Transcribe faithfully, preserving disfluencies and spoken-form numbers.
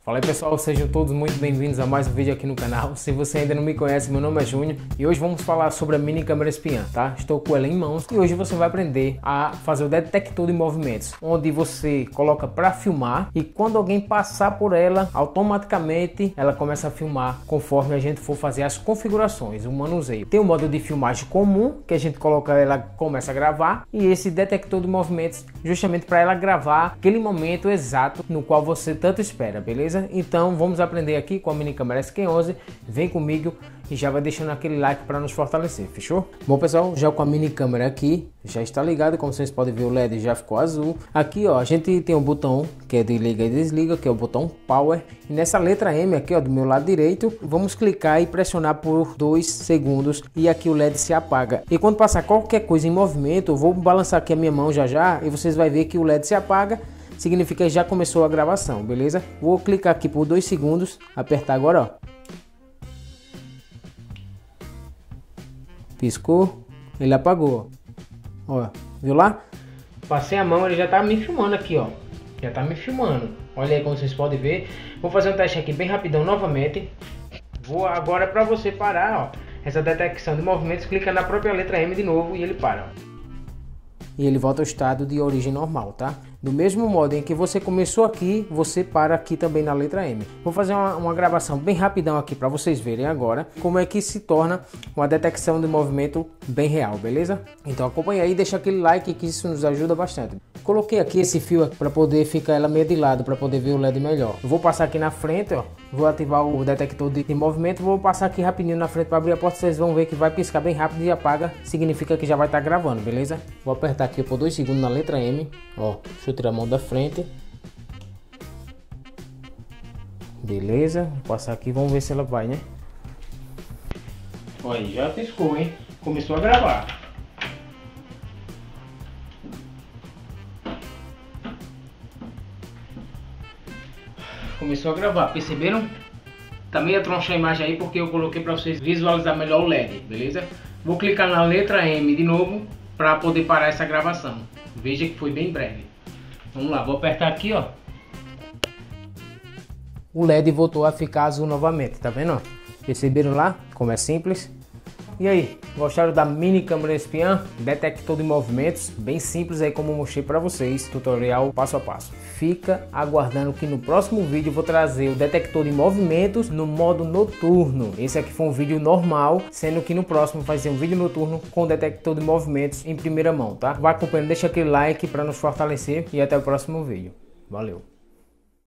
Fala aí pessoal, sejam todos muito bem-vindos a mais um vídeo aqui no canal. Se você ainda não me conhece, meu nome é Júnior e hoje vamos falar sobre a mini câmera espiã, tá? Estou com ela em mãos e hoje você vai aprender a fazer o detector de movimentos, onde você coloca para filmar e quando alguém passar por ela, automaticamente ela começa a filmar conforme a gente for fazer as configurações, o manuseio. Tem o modo de filmagem comum, que a gente coloca, ela começa a gravar, e esse detector de movimentos justamente para ela gravar aquele momento exato no qual você tanto espera, beleza? Então vamos aprender aqui com a mini câmera S Q onze. Vem comigo e já vai deixando aquele like para nos fortalecer, fechou? Bom pessoal, já com a mini câmera aqui já está ligado, como vocês podem ver o L E D já ficou azul. Aqui ó, a gente tem um botão que é de liga e desliga, que é o botão Power, e nessa letra M aqui ó, do meu lado direito, vamos clicar e pressionar por dois segundos e aqui o L E D se apaga. E quando passar qualquer coisa em movimento, eu vou balançar aqui a minha mão já já e vocês vão ver que o L E D se apaga. Significa que já começou a gravação, beleza? Vou clicar aqui por dois segundos, apertar agora, ó. Piscou, ele apagou, ó. Viu lá? Passei a mão, ele já tá me filmando aqui, ó. Já tá me filmando. Olha aí como vocês podem ver. Vou fazer um teste aqui bem rapidão novamente. Vou agora para você parar, ó. Essa detecção de movimentos, clica na própria letra M de novo e ele para, ó. E ele volta ao estado de origem normal, tá? Do mesmo modo em que você começou aqui, você para aqui também na letra M. Vou fazer uma, uma gravação bem rapidão aqui para vocês verem agora como é que se torna uma detecção de movimento bem real, beleza? Então acompanha aí e deixa aquele like que isso nos ajuda bastante. Coloquei aqui esse fio para poder ficar ela meio de lado, para poder ver o L E D melhor. Eu vou passar aqui na frente, ó. Vou ativar o detector de, de movimento, vou passar aqui rapidinho na frente para abrir a porta, vocês vão ver que vai piscar bem rápido e apaga, significa que já vai estar gravando, beleza? Vou apertar aqui por dois segundos na letra M, ó, deixa eu tirar a mão da frente. Beleza, vou passar aqui, vamos ver se ela vai, né? Olha, já piscou, hein? Começou a gravar. Começou a gravar, perceberam? Tá meio troncha a imagem aí porque eu coloquei para vocês visualizar melhor o L E D, beleza? Vou clicar na letra M de novo para poder parar essa gravação. Veja que foi bem breve. Vamos lá, vou apertar aqui, ó. O L E D voltou a ficar azul novamente, tá vendo? Perceberam lá como é simples? E aí, gostaram da mini câmera espiã? Detector de movimentos, bem simples aí como eu mostrei para vocês, tutorial passo a passo. Fica aguardando que no próximo vídeo eu vou trazer o detector de movimentos no modo noturno. Esse aqui foi um vídeo normal, sendo que no próximo vai ser um vídeo noturno com detector de movimentos em primeira mão, tá? Vai acompanhando, deixa aquele like para nos fortalecer e até o próximo vídeo. Valeu!